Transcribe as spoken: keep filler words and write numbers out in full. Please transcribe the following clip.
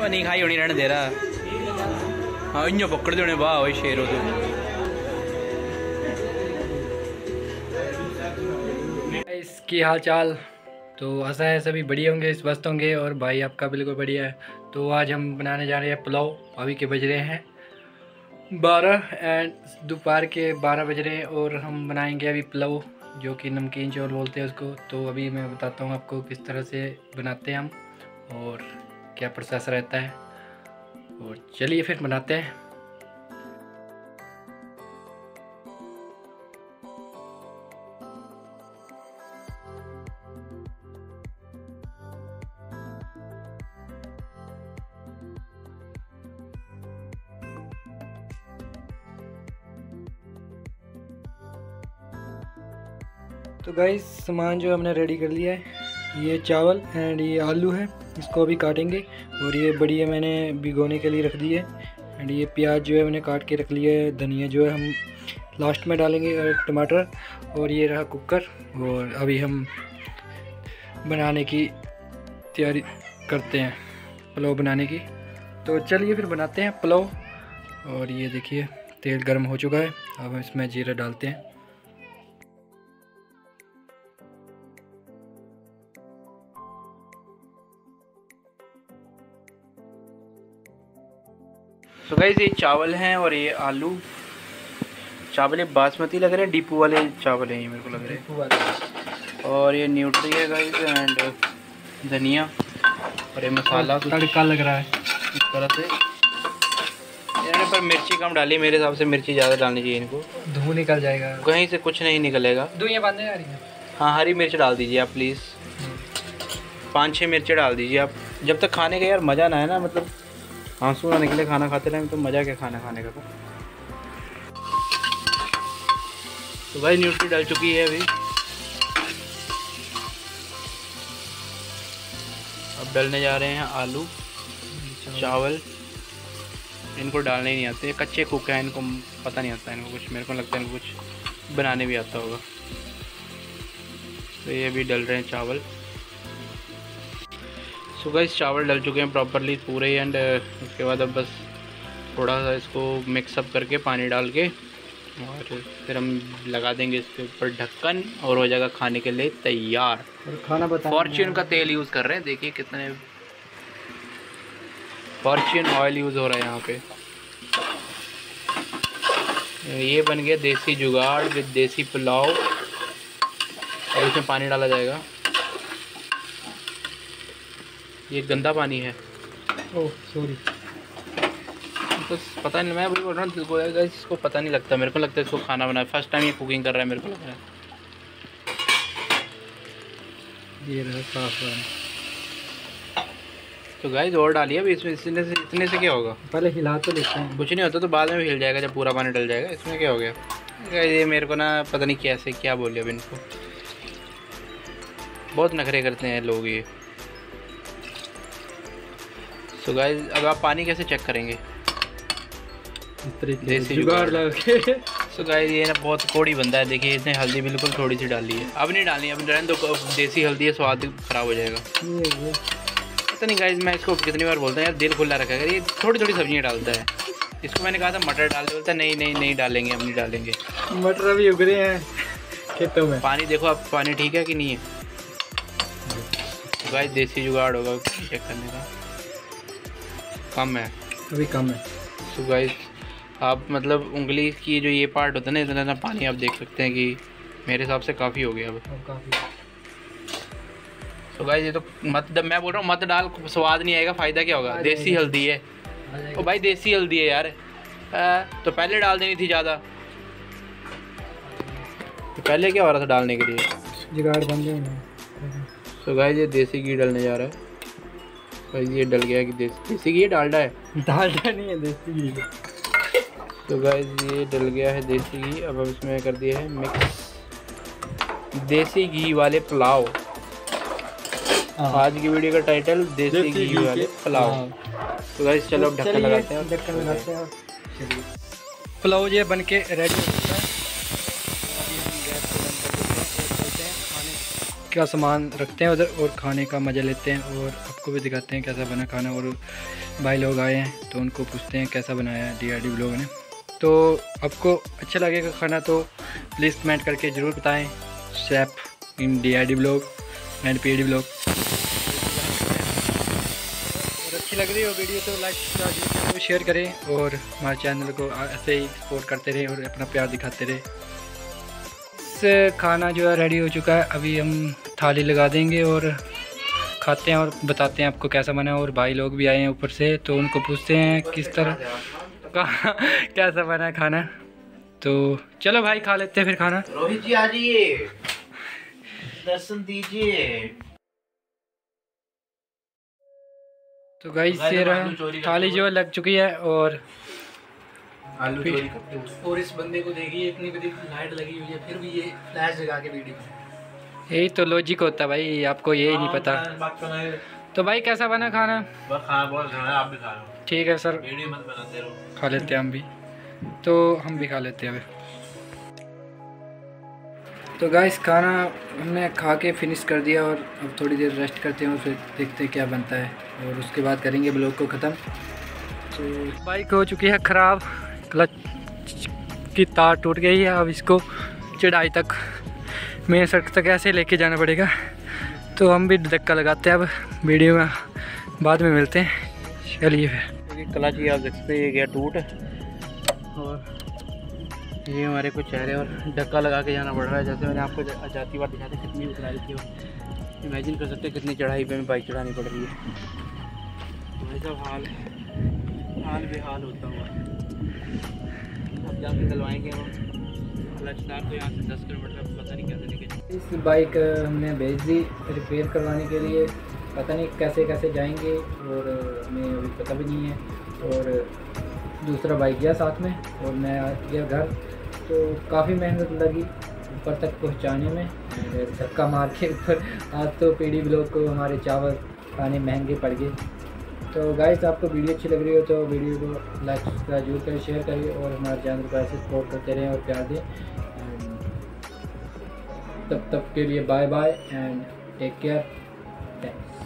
नहीं खाई होनी रहने दे रहा। हाँ इं पकड़ दे वाह भाई शेर हो तो। इसकी हाल चाल तो ऐसा है, सभी बढ़िया होंगे, इस वस्त होंगे और भाई आपका बिल्कुल बढ़िया है। तो आज हम बनाने जा रहे हैं पुलाव। अभी के बज रहे हैं बारह एंड दोपहर के बारह बज रहे हैं और हम बनाएंगे अभी पुलाव, जो कि नमकीन चौल बोलते हैं उसको। तो अभी मैं बताता हूँ आपको किस तरह से बनाते हैं हम और क्या प्रोसेस रहता है, और चलिए फिर बनाते हैं। तो गाइस सामान जो हमने रेडी कर लिया है, ये चावल एंड ये आलू है, इसको अभी काटेंगे। और ये बढ़िया मैंने भिगोने के लिए रख दी है। एंड ये प्याज जो है मैंने काट के रख लिया है। धनिया जो है हम लास्ट में डालेंगे, और टमाटर। और ये रहा कुकर, और अभी हम बनाने की तैयारी करते हैं पुलाव बनाने की। तो चलिए फिर बनाते हैं पुलाव। और ये देखिए तेल गर्म हो चुका है, अब हम इसमें जीरा डालते हैं। तो गाइस ये चावल हैं और ये आलू। चावल ये बासमती लग रहे हैं, डीपू वाले चावल हैं ये मेरे को लग रहे हैं। और ये न्यूट्री है गाइस एंड धनिया, और ये मसाला तड़का लग रहा है इस तरह से। यानी पर मिर्ची कम डाली, मेरे हिसाब से मिर्ची ज़्यादा डालनी चाहिए इनको, धुआं निकल जाएगा। कहीं से कुछ नहीं निकलेगा। धुआं बांधने आ रही है। हाँ हरी मिर्च डाल दीजिए आप प्लीज़, पाँच छः मिर्चें डाल दीजिए आप। जब तक खाने का यार मज़ा ना है ना, मतलब आंसू ना निकले खाना खाते टाइम, तो मज़ा क्या खाना खाने का। तो भाई न्यूट्री डल चुकी है अभी। अब डलने जा रहे हैं आलू चावल। इनको डालने ही नहीं आते, कच्चे कुक हैं, इनको पता नहीं आता इनको कुछ। मेरे को लगता है इनको कुछ बनाने भी आता होगा। तो ये भी डल रहे हैं चावल। सो गाइस चावल डल चुके हैं प्रॉपरली पूरे। एंड उसके बाद अब बस थोड़ा सा इसको मिक्सअप करके पानी डाल के, और फिर हम लगा देंगे इसके ऊपर ढक्कन, और हो जाएगा खाने के लिए तैयार। और खाना बता, फॉर्च्यून का तेल यूज़ कर रहे हैं, देखिए कितने फॉर्च्यून ऑयल यूज़ हो रहा है यहाँ पे। ये बन गया देसी जुगाड़ विद देसी पुलाव। और इसमें पानी डाला जाएगा। ये गंदा पानी है। ओह सॉरी, तो पता नहीं, मैं वही बोल रहा हूँ इसको पता नहीं लगता। मेरे को लगता है इसको खाना बनाया, फर्स्ट टाइम ये कुकिंग कर रहा है मेरे को लग रहा है। ये रहा साफ पानी। तो गाइस और डालिए अभी इसमें। इतने से इतने से क्या होगा, पहले हिला तो लेते हैं। कुछ नहीं होता, तो बाद में भी हिल जाएगा जब पूरा पानी डल जाएगा। इसमें क्या हो गया गाइस, ये मेरे को ना पता नहीं कैसे क्या बोले अब इनको, बहुत नखरे करते हैं लोग ये। सो so गाइस अब आप पानी कैसे चेक करेंगे, देसी जुगाड़ लगा के। सो गाइस ये ना बहुत कोड़ी बंदा है, देखिए इसने हल्दी बिल्कुल थोड़ी सी डाली है। अब नहीं डालनी, अब रहने दो, देसी हल्दी है, स्वाद खराब हो जाएगा। पता नहीं गाइस, मैं इसको कितनी बार बोलता हूँ यार, दिल खुला रखा कर। ये थोड़ी थोड़ी सब्जियाँ डालता है। इसको मैंने कहा था मटर डाल दे, बोलता नहीं नहीं नहीं डालेंगे, हम नहीं डालेंगे। मटर अभी उग रहे हैं खेतों में। पानी देखो आप, पानी ठीक है कि नहीं है। गाइस देसी जुगाड़ होगा चेक करने का, कम है अभी कम है। सो गाइस आप मतलब उंगली की जो ये पार्ट होता है ना, इतना इतना पानी आप देख सकते हैं कि मेरे हिसाब से काफ़ी हो गया अब। काफ़ी। तो गाइस ये तो मत, मैं बोल रहा हूँ मत डाल, स्वाद नहीं आएगा, फ़ायदा क्या होगा। देसी हल्दी है ओ भाई, देसी हल्दी है यार। आ, तो पहले डाल देनी थी ज़्यादा। तो पहले क्या हो रहा था डालने के लिए, जुगाड़ बन गया। तो गाइस ये देसी घी डलने जा रहा है। भाई ये डल गया कि देसी देसी घी डालडा है, डालडा नहीं है, देसी घी। तो गाइस ये डल गया है देसी घी। अब हम इसमें कर दिया है मिक्स देसी घी वाले पुलाव। आज की वीडियो का टाइटल देसी, देसी घी वाले पुलाव। तो गाइस चलो अब ढक्कन लगाते हैं, ढक्कन लगाते हैं। पुलाव ये बन के रेडी हो चुका है। का सामान रखते हैं उधर और खाने का मज़ा लेते हैं और आपको भी दिखाते हैं कैसा बना खाना। और भाई लोग आए हैं तो उनको पूछते हैं कैसा बनाया है डी आर डी ब्लॉग ने। तो आपको अच्छा लगेगा खाना तो प्लीज़ कमेंट करके ज़रूर बताएं, chef in D R D blog and P D blog. और अच्छी लग रही हो वीडियो तो लाइक शेयर करें और हमारे चैनल को ऐसे ही सपोर्ट करते रहें और अपना प्यार दिखाते रहें। इस खाना जो है रेडी हो चुका है, अभी हम थाली लगा देंगे और खाते हैं और बताते हैं आपको कैसा बना। और भाई लोग भी आए हैं ऊपर से तो उनको पूछते हैं किस तरह का कैसा बना है खाना। तो चलो भाई खा लेते हैं फिर खाना। रोहित जी आ जाइए, दर्शन दीजिए। तो गाइस ये रहा थाली जो है लग चुकी है और आलू चोरी और इस बंदे को देखिए इतनी बड़ी लाइट लगी हुई है फिर भी ये फ्लैश जगा के वीडियो। यही तो लॉजिक होता है भाई, आपको यही नहीं पता। तो भाई कैसा बना खाना? खाना बहुत अच्छा है, आप भी खा लो। ठीक है सर, वीडियो मत बनाते रहो। खा लेते हैं हम भी, तो हम भी खा लेते हैं अभी। तो गाइस खाना हमने खा के फिनिश कर दिया और अब थोड़ी देर रेस्ट करते हैं और फिर देखते हैं क्या बनता है और उसके बाद करेंगे ब्लॉग को ख़त्म। तो बाइक हो चुकी है ख़राब, क्लच की तार टूट गई है। अब इसको चढ़ाई तक मेन सड़क तक ऐसे लेके जाना पड़ेगा। तो हम भी धक्का लगाते हैं, अब वीडियो में बाद में मिलते हैं। चलिए फिर क्लच ही आप देख सकते हैं ये गया टूट और ये हमारे को चेहरे और धक्का लगा के जाना पड़ रहा है। जैसे मैंने आपको जाती बार दिखाते कितनी उतराई थी और इमेजिन कर सकते हैं कितनी चढ़ाई पे बाइक चढ़ानी पड़ रही है। भाई साहब हाल हाल बेहाल होता हुआ अब जाके निकलवाएंगे हम क्लच तार। तो यहाँ से दस किलोमीटर पता नहीं कैसे लेके। इस बाइक हमने भेज दी रिपेयर करवाने के लिए, पता नहीं कैसे कैसे जाएंगे और हमें अभी पता भी नहीं है। और दूसरा बाइक गया साथ में और मैं आ गया घर। तो काफ़ी मेहनत लगी ऊपर तक पहुंचाने में, धक्का मार के ऊपर। आज तो पीडी ब्लॉग को हमारे चावल खाने महंगे पड़ गए। तो गाइस आपको वीडियो अच्छी लग रही हो तो वीडियो को लाइक जरूर करें, शेयर करें और हमारे चैनल को ऐसे सपोर्ट करते रहें और प्यार दें। तब तक के लिए bye bye and take care. Thanks.